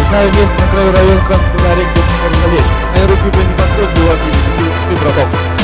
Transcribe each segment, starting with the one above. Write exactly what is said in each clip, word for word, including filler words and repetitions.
знаю место на краю района Красного Заре, где можно залечь. Мои руки уже не подходят, было ты, браток.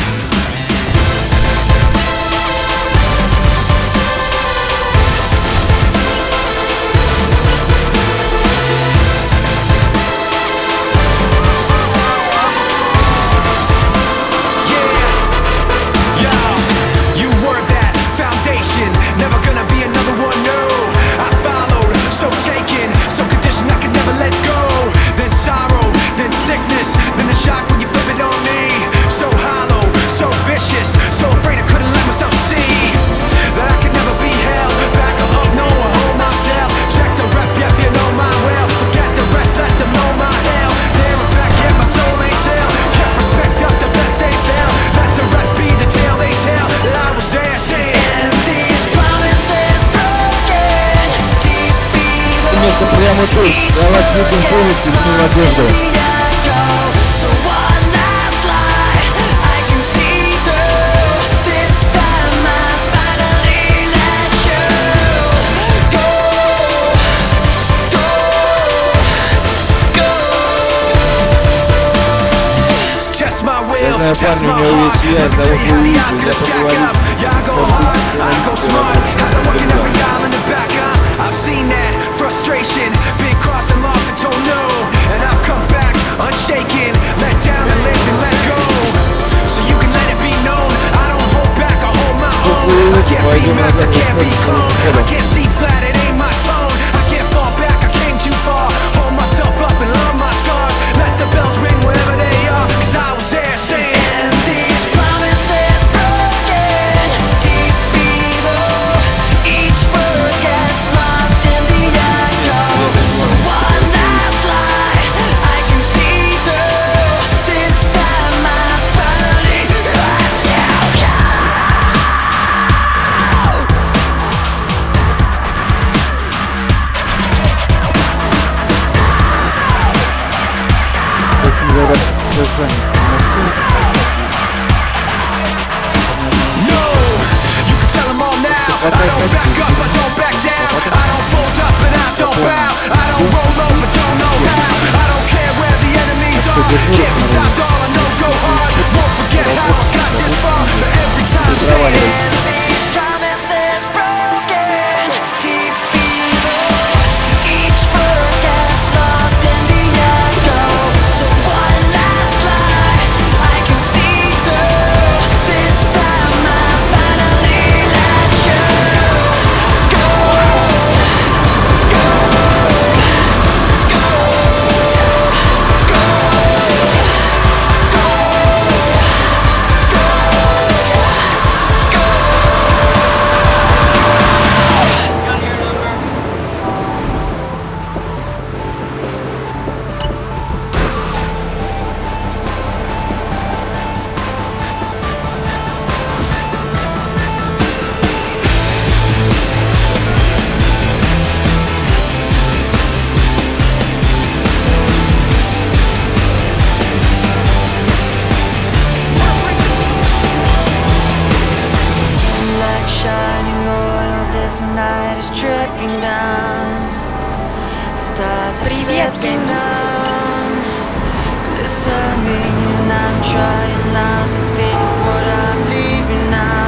Never gonna be another one, no. I followed, so taken, so conditioned I could never let go. Then sorrow, then sickness, then the shock when you flip it on me. So hollow, so vicious, so afraid I couldn't let myself see that I could never be held back up, no, I hold myself. Check the rep, yep, you know my well. Forget the rest, let them know my hell. There and back, yet my soul ain't sell. Kept respect up, the best they fail. Let the rest be the tale they tell. That I was there saying место прямо тут. Я вас видим полностью в надежду. Я знаю, парни, у него есть связь, зовут Луиджи, я поговорю. I've seen that frustration, been crossed and lost and told no, and I've come back unshaken, let down and lived and let go. So you can let it be known, I don't hold back, I hold my own. I can't be mapped, I can't be cloned, I can't see flat, it ain't my tone. I can't fall back, I came too far. Hold myself up and love my scars. Let the bells ring wherever they are, cause I was there saying no, you can tell them all now. I don't back up, I don't back down. I don't fold up and I don't bow. I don't roll over, don't know how. I don't care where the enemies are. Can't be stopped, all I know, go hard. Won't forget how I got this far. But every time saying these promises broken, deep below, each word gets lost in the echo. So one last lie I can see through. This time I finally let you go, go, go, go, go, like shining oil, this night is dripping down. Stars are slipping down, glistening, and I'm trying not to think what I'm leaving now.